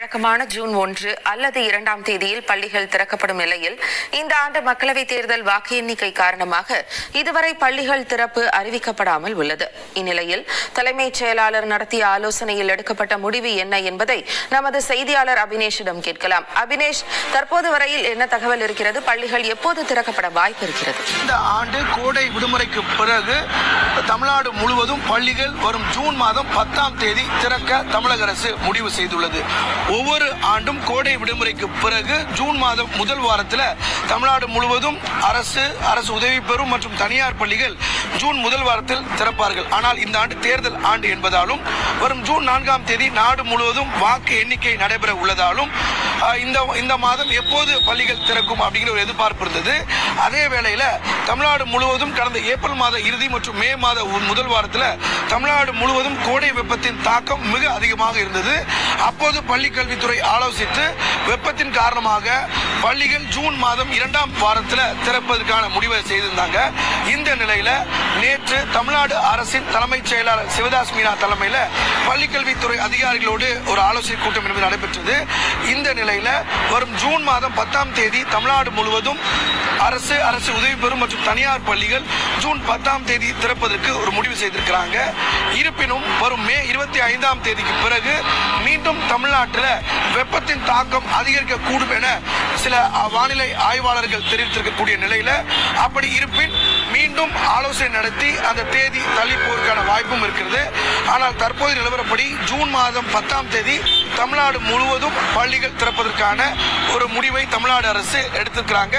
வழக்கமான ஜூன் 1 அல்லது 2ஆம் தேதியில் பள்ளிகள் திறக்கப்படும் நிலையில் இந்த ஆண்டு மக்களவைத் தேர்தல் வாக்கு எண்ணிக்கை காரணமாக இதுவரை பள்ளிகள் திறப்பு அறிவிக்கப்படாமல் உள்ளது. இந்நிலையில் தலைமைச் செயலாளர் நடத்திய ஆலோசனையில் எடுக்கப்பட்ட முடிவு என்ன என்பதை நமது செய்தியாளர் அபினேஷிடம் கேட்கலாம். அபினேஷ், தற்போது வரையில் என்ன தகவல் இருக்கிறது? பள்ளிகள் எப்போது திறக்கப்பட வாய்ப்பு இருக்கிறது? இந்த ஆண்டு கோடை விடுமுறைக்கு பிறகு தமிழ்நாடு முழுவதும் பள்ளிகள் வரும் ஜூன் மாதம் 10ஆம் தேதி திறக்க தமிழக அரசு முடிவு செய்துள்ளது. ஒவ்வொரு ஆண்டும் கோடை விடுமுறைக்கு பிறகு ஜூன் மாதம் முதல் வாரத்தில் தமிழ்நாடு முழுவதும் அரசு உதவி பெறும் மற்றும் தனியார் பள்ளிகள் ஜூன் முதல் வாரத்தில் திறப்பார்கள். ஆனால் இந்த ஆண்டு தேர்தல் ஆண்டு என்பதாலும் வரும் ஜூன் 4ஆம் தேதி நாடு முழுவதும் வாக்கு எண்ணிக்கை நடைபெற உள்ளதாலும் இந்த மாதம் எப்போது பள்ளிகள் திறக்கும் அப்படிங்கிற ஒரு எதிர்பார்ப்பு இருந்தது. அதே வேளையில் தமிழ்நாடு முழுவதும் கடந்த ஏப்ரல் மாத இறுதி மற்றும் மே மாத முதல் வாரத்தில் தமிழ்நாடு முழுவதும் கோடை வெப்பத்தின் தாக்கம் மிக அதிகமாக இருந்தது. அப்போது பள்ளி கல்வித்துறை ஆலோசித்து வெப்பத்தின் காரணமாக பள்ளிகள் ஜூன் மாதம் 2ஆம் வாரத்தில் திறப்பதற்கான முடிவை செய்திருந்தாங்க. இந்த நிலையில நேற்று தமிழ்நாடு அரசின் தலைமைச் செயலாளர் சிவதாஸ் மீனா தலைமையில் பள்ளிக்கல்வித்துறை அதிகாரிகளோடு ஒரு ஆலோசனை கூட்டம் என்பது நடைபெற்றது. இந்த நிலையில வரும் ஜூன் மாதம் 10ஆம் தேதி தமிழ்நாடு முழுவதும் அரசு உதவி பெறும் மற்றும் தனியார் பள்ளிகள் ஜூன் 10ஆம் தேதி திறப்பதற்கு ஒரு முடிவு செய்திருக்கிறாங்க. இருப்பினும் வரும் மே 25ஆம் தேதிக்கு பிறகு மீண்டும் தமிழ்நாட்டில் வெப்பத்தின் தாக்கம் அதிகரிக்கக்கூடும் என சில வானிலை ஆய்வாளர்கள் தெரிவித்திருக்கக்கூடிய நிலையில அப்படி இருப்பின் மீண்டும் ஆலோசனை நடத்தி அந்த தேதி தள்ளி போவதற்கான வாய்ப்பும் இருக்கிறது. ஆனால் தற்போது நிலவரப்படி ஜூன் மாதம் 10ஆம் தேதி தமிழ்நாடு முழுவதும் பள்ளிகள் திறப்பதற்கான ஒரு முடிவை தமிழ்நாடு அரசு எடுத்திருக்கிறாங்க.